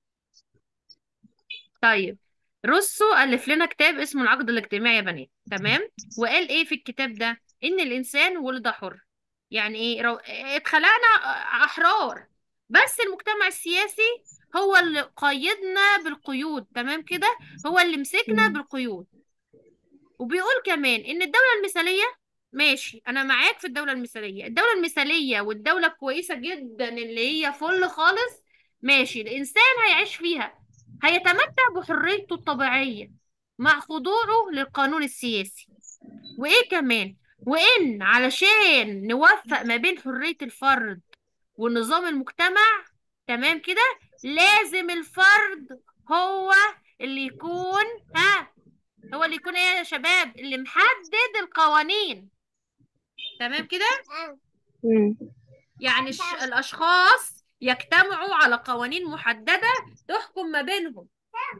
A: طيب روسو ألف لنا كتاب اسمه العقد الاجتماعي يا بنات تمام. وقال ايه في الكتاب ده؟ ان الانسان ولد حر. يعني ايه رو... اتخلقنا احرار، بس المجتمع السياسي هو اللي قيدنا بالقيود تمام كده. هو اللي مسكنا
C: مم.
A: بالقيود. وبيقول كمان ان الدولة المثالية، ماشي انا معاك في الدولة المثالية. الدولة المثالية والدولة الكويسة جدا اللي هي فل خالص، ماشي الانسان هيعيش فيها، هيتمتع بحريته الطبيعية مع خضوعه للقانون السياسي. وايه كمان؟ وان علشان نوفق ما بين حرية الفرد والنظام المجتمع تمام كده، لازم الفرد هو اللي يكون ها هو اللي يكون ايه يا شباب؟ اللي محدد القوانين تمام كده.
C: مم.
A: يعني الش... الاشخاص يجتمعوا على قوانين محددة تحكم ما بينهم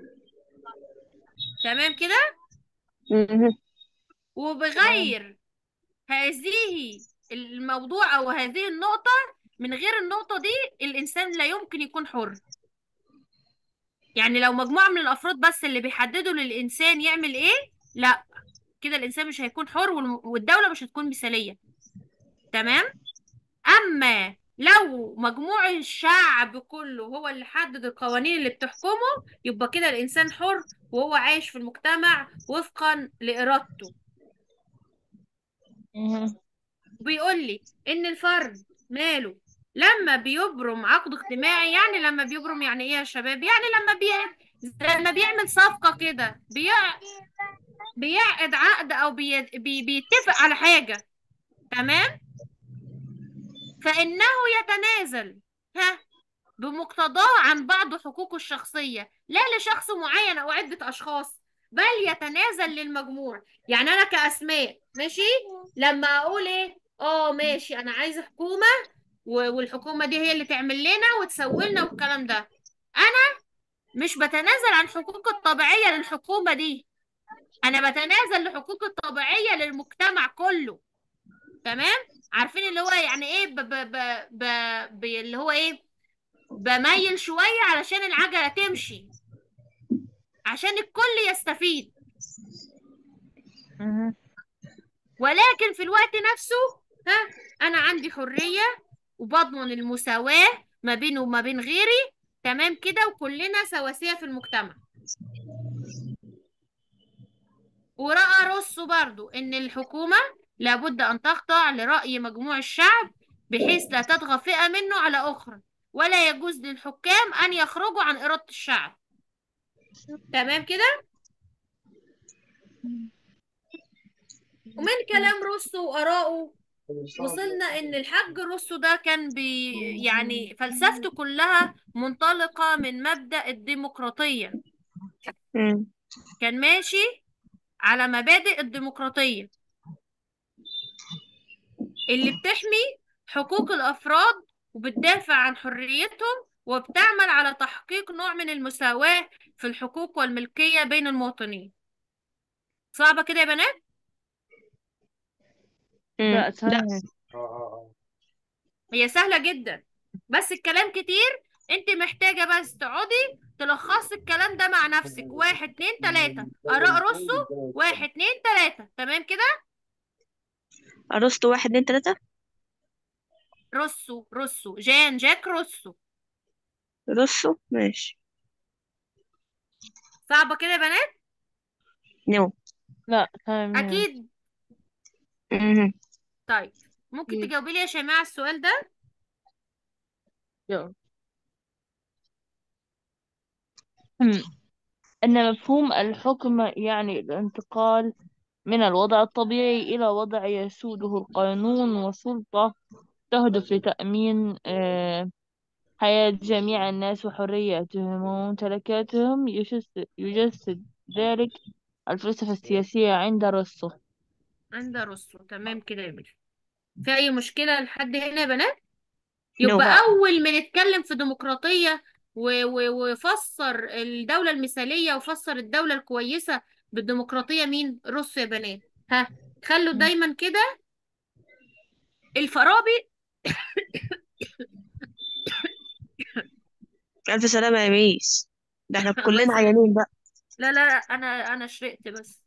A: تمام كده.
C: مم.
B: تمام.
A: وبغير هذه الموضوع او هذه النقطة، من غير النقطة دي الانسان لا يمكن يكون حر. يعني لو مجموعة من الافراد بس اللي بيحددوا للانسان يعمل ايه، لا، كده الانسان مش هيكون حر والم- والدولة مش هتكون مثالية تمام. اما لو مجموع الشعب كله هو اللي حدد القوانين اللي بتحكمه، يبقى كده الانسان حر وهو عايش في المجتمع وفقا لارادته.
B: مهم.
A: وبيقول لي ان الفرد ماله لما بيبرم عقد اجتماعي. يعني لما بيبرم يعني ايه يا شباب؟ يعني لما بي... لما بيعمل صفقة كده بيع... بيعقد عقد او بي... بي... بيتفق على حاجة تمام، فإنه يتنازل ها بمقتضاه عن بعض حقوقه الشخصية، لا لشخص معين أو عدة أشخاص، بل يتنازل للمجموع. يعني أنا كأسماء ماشي، لما أقول إيه آه ماشي أنا عايزة حكومة و- والحكومة دي هي اللي تعمل لنا وتسوي لنا والكلام ده، أنا مش بتنازل عن حقوقي الطبيعية للحكومة دي، أنا بتنازل لحقوقي الطبيعية للمجتمع كله تمام. عارفين اللي هو يعني إيه ب ب ب ب ب اللي هو إيه، بميل شوية علشان العجلة تمشي، عشان الكل يستفيد.
B: مهم.
A: ولكن في الوقت نفسه ها أنا عندي حرية وبضمن المساواة ما بينه وما بين غيري تمام كده، وكلنا سواسية في المجتمع. ورأى روسو برضو إن الحكومة لابد أن تخضع لرأي مجموع الشعب بحيث لا تطغى فئة منه على أخرى، ولا يجوز للحكام أن يخرجوا عن إرادة الشعب تمام كده. ومن كلام روسو وآرائه وصلنا ان الحاج روسو ده كان بي يعني فلسفته كلها منطلقة من مبدأ الديمقراطية.
C: مم.
A: كان ماشي على مبادئ الديمقراطية اللي بتحمي حقوق الأفراد وبتدافع عن حريتهم وبتعمل على تحقيق نوع من المساواة في الحقوق والملكية بين المواطنين. صعبة كده يا بنات؟
C: مم.
B: لا
C: لا.
B: تمام.
A: هي سهلة جدا، بس الكلام كتير. انت محتاجة بس تقعدي تلخصي الكلام ده مع نفسك، واحد اتنين تلاتة آراء رسو، واحد اتنين تلاتة تمام كده.
C: أرسطو واحد اتنين تلاتة.
A: رسو رسو جان جاك رسو.
C: رصه ماشي.
A: صعبة كده يا بنات؟
C: نو.
B: لا تمام.
A: أكيد.
C: مم.
A: طيب ممكن
B: إيه.
A: تجاوبي لي يا شيماء على السؤال ده؟
B: يلا. مم. أن مفهوم الحكم يعني الانتقال من الوضع الطبيعي إلى وضع يسوده القانون وسلطة تهدف لتأمين آه، حياة جميع الناس وحرياتهم وممتلكاتهم. يجسد, يجسد ذلك الفلسفة السياسية عند رسو.
A: عند رسو. تمام كده يا باشا. في اي مشكلة لحد هنا يا بنات؟
C: نو.
A: يبقى اول ما نتكلم في ديمقراطية و- و- وفسر الدولة المثالية وفسر الدولة الكويسة بالديمقراطية مين؟ رسو يا بنات. ها، خلوا دايما كده الفارابي.
C: ألف سلامة يا ميس، ده احنا
A: الله
C: كلنا
A: يسلمك.
C: عيانين بقى.
A: لا لا، انا انا شرقت بس.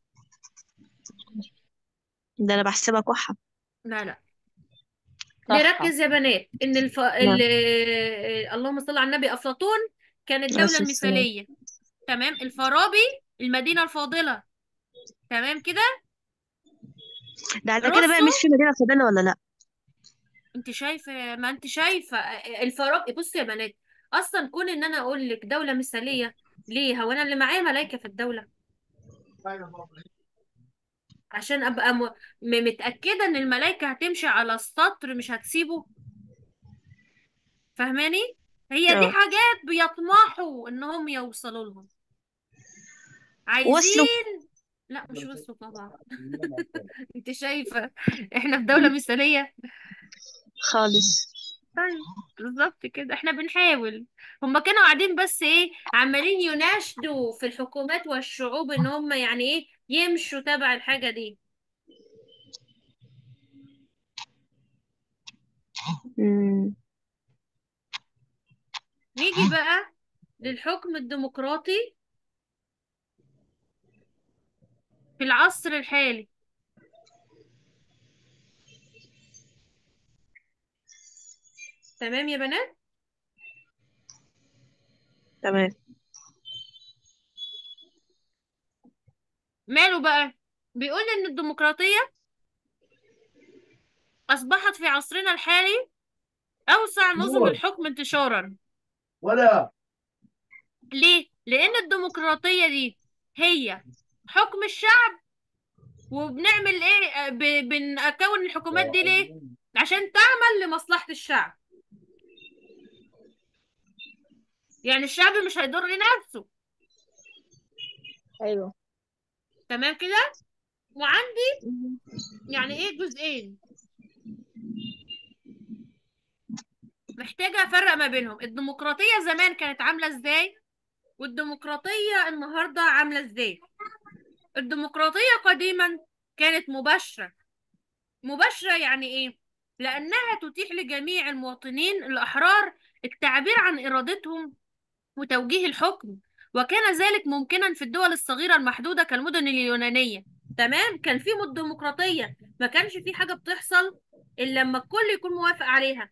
C: ده أنا بحسبها كحة.
A: لا لا،
B: صح.
A: نركز يا بنات ان الف... ال...
C: نعم.
A: آه، اللهم صل على النبي، افلاطون كان الدولة
C: بس السلام.
A: المثالية. تمام. الفارابي المدينة الفاضلة. تمام كده.
C: ده على كده بقى
A: راسه.
C: مش في مدينة فضلة ولا لأ؟
A: انت شايفة، ما انت شايفة الفارابي. بصي يا بنات، اصلا كون ان انا اقول لك دولة مثالية، ليه؟ هو انا اللي معايا ملايكة في الدولة عشان ابقى م... م- متأكدة ان الملايكة هتمشي على السطر مش هتسيبه؟ فاهماني؟ هي دي
C: اه.
A: حاجات بيطمحوا انهم يوصلوا لهم.
C: وصلوا.
A: عايزين. لا مش وصلوا طبعا. انت شايفة احنا في دولة مثالية؟
C: خالص.
A: طيب، بالظبط كده احنا بنحاول. هما كانوا قاعدين بس ايه، عمالين يناشدوا في الحكومات والشعوب ان هم يعني ايه يمشوا تبع الحاجة دي.
C: مم.
A: نيجي بقى للحكم الديمقراطي في العصر الحالي. تمام يا بنات.
C: تمام.
A: ماله بقى؟ بيقول ان الديمقراطية اصبحت في عصرنا الحالي اوسع نظم الحكم انتشارا. ليه؟ لان الديمقراطية دي هي حكم الشعب. وبنعمل ايه؟ آه، ب- بنكون الحكومات دي ليه؟ عشان تعمل لمصلحة الشعب. يعني الشعب مش هيضر نفسه.
B: ايوه.
A: تمام كده. وعندي
B: مهم.
A: يعني ايه جزئين محتاجة افرق ما بينهم. الديمقراطية زمان كانت عاملة ازاي، والديمقراطية النهاردة عاملة ازاي؟ الديمقراطية قديما كانت مباشرة. مباشرة يعني ايه؟ لأنها تتيح لجميع المواطنين الأحرار التعبير عن إرادتهم وتوجيه الحكم. وكان ذلك ممكنا في الدول الصغيرة المحدودة كالمدن اليونانية. تمام. كان في مد- ديمقراطية، ما كانش في حاجة بتحصل إلا لما الكل يكون موافق عليها.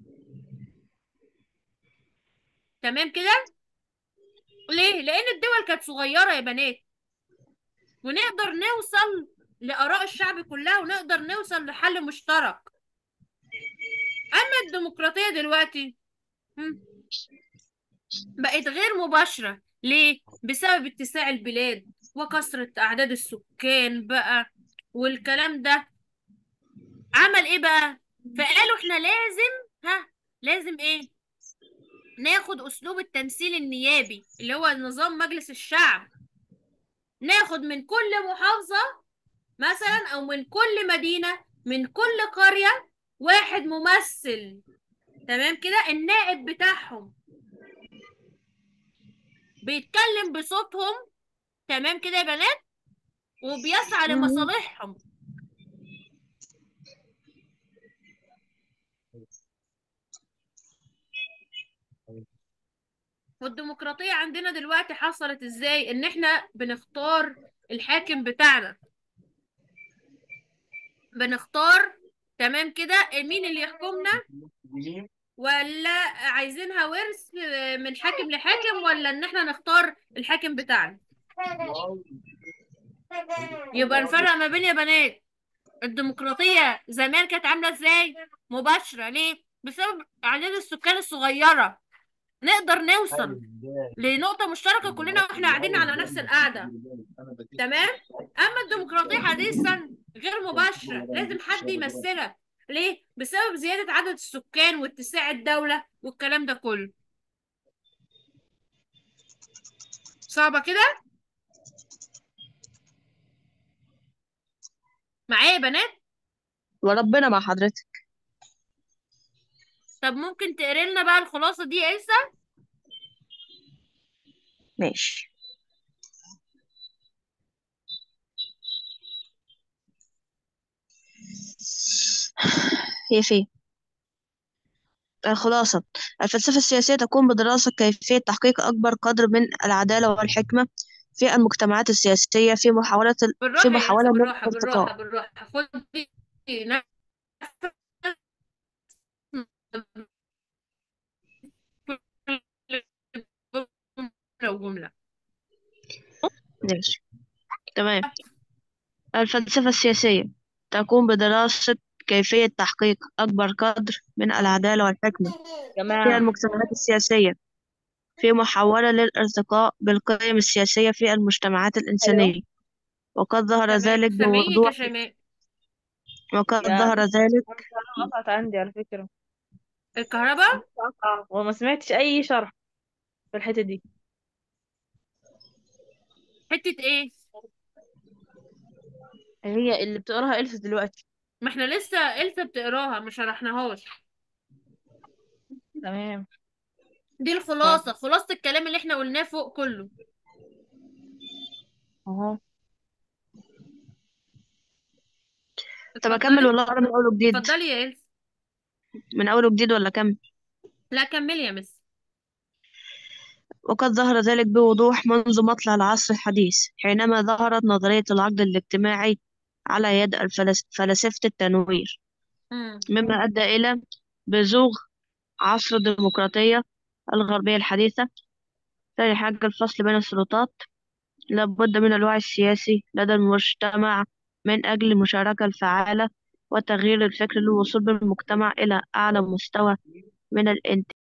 A: تمام كده. ليه؟ لأن الدول كانت صغيرة يا بنات، ونقدر نوصل لآراء الشعب كلها ونقدر نوصل لحل مشترك. أما الديمقراطية دلوقتي هم، بقت غير مباشرة. ليه؟ بسبب اتساع البلاد وكثرة أعداد السكان بقى والكلام ده. عمل ايه بقى؟ فقالوا احنا لازم، ها، لازم ايه، ناخد اسلوب التمثيل النيابي اللي هو نظام مجلس الشعب. ناخد من كل محافظة مثلا او من كل مدينة من كل قرية واحد ممثل. تمام كده. النائب بتاعهم بيتكلم بصوتهم. تمام كده يا بنات. وبيسعى
B: مهم.
A: لمصالحهم. والديمقراطية عندنا دلوقتي حصلت ازاي؟ ان احنا بنختار الحاكم بتاعنا. بنختار. تمام كده مين اللي يحكمنا، ولا عايزينها ورث من حاكم لحاكم، ولا ان احنا نختار الحاكم بتاعنا. يبقى نفرق ما بين يا بنات الديمقراطية زمان كانت عاملة ازاي؟ مباشرة. ليه؟ بسبب أعداد السكان الصغيرة. نقدر نوصل لنقطة مشتركة كلنا واحنا قاعدين على نفس القعدة. تمام. اما الديمقراطية حديثا غير مباشرة، لازم حد يمثلها. ليه؟ بسبب زيادة عدد السكان واتساع الدولة والكلام ده كله. صعبة كده معايا يا بنات؟
C: وربنا مع حضرتك.
A: طب ممكن تقري لنا بقى الخلاصة دي يا إلسا؟
C: ماشي. هي فين؟ الخلاصة: الفلسفة السياسية تقوم بدراسة كيفية تحقيق أكبر قدر من العدالة والحكمة في المجتمعات السياسية في محاولة في
A: بالراحة يا إلسا،
C: محاولة
A: بالراحة بالراحة
C: للارتقاء.
A: بالراحة. خدي نفس جملة وجملة.
C: ماشي. تمام. الفلسفة السياسية تقوم بدراسة كيفية تحقيق أكبر قدر من العدالة والحكمة في
B: جماعة.
C: المجتمعات السياسية في محاولة للارتقاء بالقيم السياسية في المجتمعات
B: ايوه.
C: الإنسانية. وقد ظهر
A: تمام،
C: ذلك
A: سامعينك يا
C: بوضوح
A: شيماء.
C: وقد
B: يا
C: ظهر ذلك
B: أنا الكهرباء قطعت عندي على فكرة.
A: الكهرباء.
B: قطع وما سمعتش أي شرح في الحتة دي.
A: حتة ايه؟
B: هي اللي بتقراها إلسا دلوقتي.
A: ما احنا لسه إلسا بتقراها، ما شرحناهاش.
B: تمام.
A: دي
B: طيب.
A: الخلاصة، خلاصة الكلام اللي احنا قلناه فوق كله.
B: اهو.
C: طب أكمل
A: اتفضلي.
C: ولا أقرأ من أول وجديد؟
A: اتفضلي يا إلسا.
C: من أول وجديد ولا أكمل؟
A: لا كملي يا مس.
C: وقد ظهر ذلك بوضوح منذ مطلع العصر الحديث، حينما ظهرت نظرية العقد الاجتماعي على يد الفلس- فلاسفة التنوير،
A: امم
C: مما أدى إلى بزوغ عصر الديمقراطية الغربية الحديثة. ثاني حاجة: الفصل بين السلطات. لابد من الوعي السياسي لدى المجتمع من أجل المشاركة الفعالة وتغيير الفكر للوصول بالمجتمع إلى أعلى مستوى من الانتماء